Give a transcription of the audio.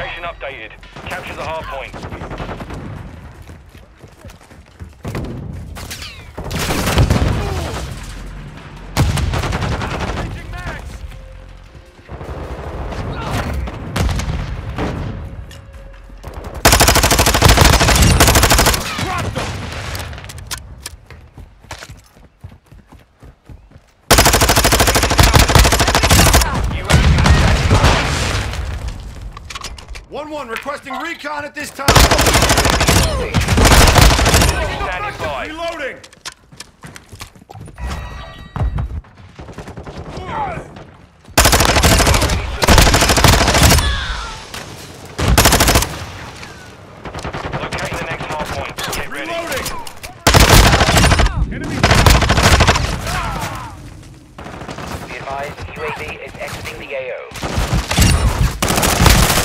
Location updated. Capture the hard point. One requesting recon at this time. Standing by. Reloading.